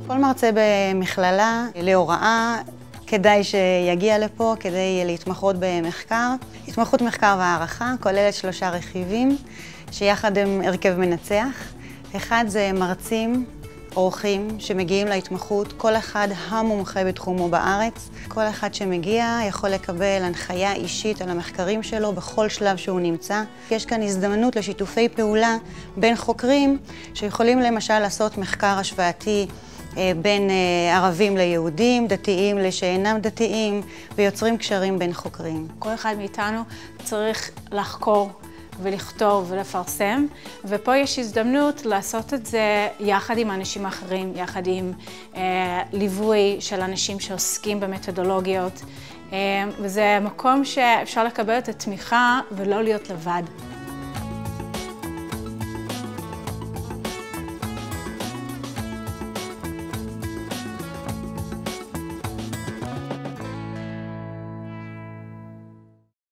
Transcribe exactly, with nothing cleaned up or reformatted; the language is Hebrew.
כל מרצה במכללה להוראה כדאי שיגיע לפה כדי להתמחות במחקר. התמחות מחקר והערכה כוללת שלושה רכיבים שיחד הם הרכב מנצח. אחד זה מרצים, אורחים שמגיעים להתמחות, כל אחד המומחה בתחומו בארץ. כל אחד שמגיע יכול לקבל הנחיה אישית על המחקרים שלו בכל שלב שהוא נמצא. יש כאן הזדמנות לשיתופי פעולה בין חוקרים שיכולים למשל לעשות מחקר השוואתי בין ערבים ליהודים, דתיים לשאינם דתיים, ויוצרים קשרים בין חוקרים. כל אחד מאיתנו צריך לחקור ולכתוב ולפרסם, ופה יש הזדמנות לעשות את זה יחד עם אנשים אחרים, יחד עם אה, ליווי של אנשים שעוסקים במתודולוגיות, אה, וזה מקום שאפשר לקבל את התמיכה ולא להיות לבד.